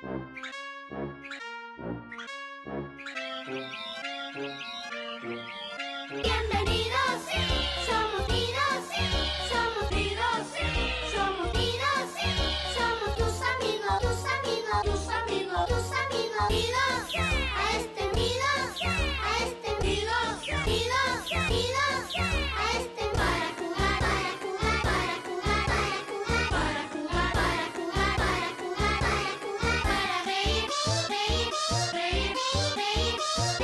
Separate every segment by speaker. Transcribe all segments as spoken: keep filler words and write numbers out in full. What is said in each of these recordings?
Speaker 1: Bienvenidos, somos Didos, somos Didos, somos Didos, somos tus amigos, tus amigos, tus amigos, tus amigos. Didos, a este Didos, a este Didos, Didos, Didos, a este para jugar, para jugar, para jugar, para jugar, para jugar, para jugar, para jugar, para jugar, para reír, reír, reír, reír,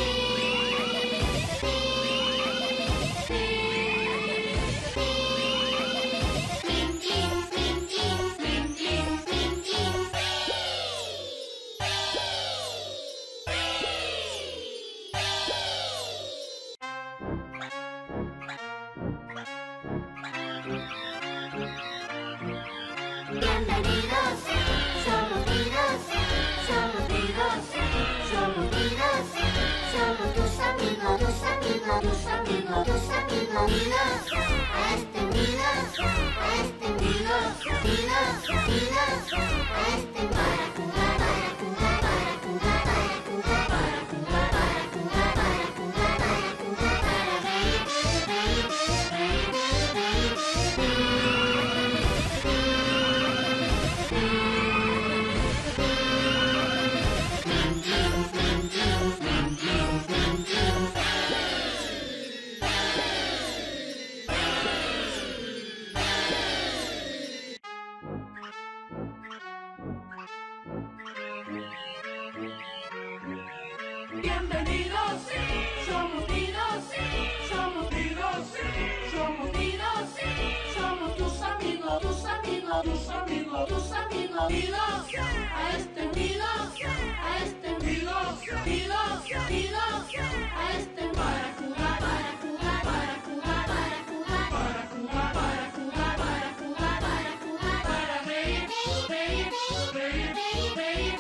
Speaker 1: Bienvenidos, somos Didos, somos Didos, somos Didos, somos tus amigos, tus amigos, tus amigos, tus amigos. Didos, a este Didos, a este Didos, Didos, Didos, a este para jugar, para jugar, para jugar, para jugar, para jugar, para jugar, para jugar, para jugar, para reír, reír, reír, reír, reír.
Speaker 2: Bienvenidos, somos Didos, somos Didos, somos Didos, somos tus amigos, tus amigos, tus amigos, tus amigos. Didos, a este Didos, a este Didos, Didos, Didos, a este para jugar, para jugar, para jugar, para jugar, para jugar, para jugar, para jugar, para jugar, para reír, reír, reír, reír,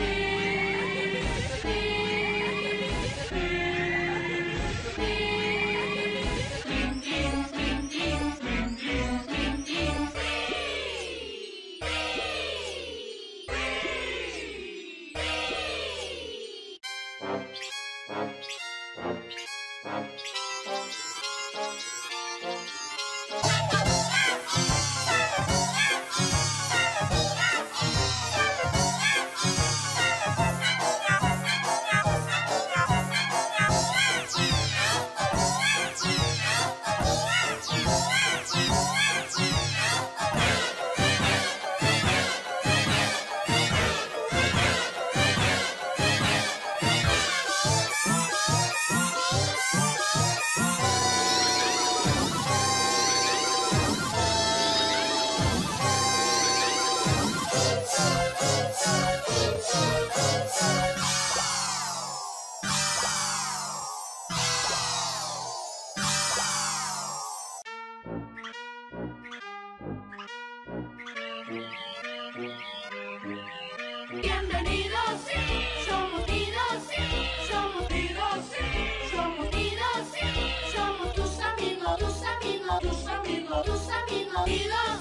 Speaker 2: Bienvenidos, somos Didos, somos Didos, somos Didos, somos tus amigos, tus amigos, tus amigos, tus amigos. Didos.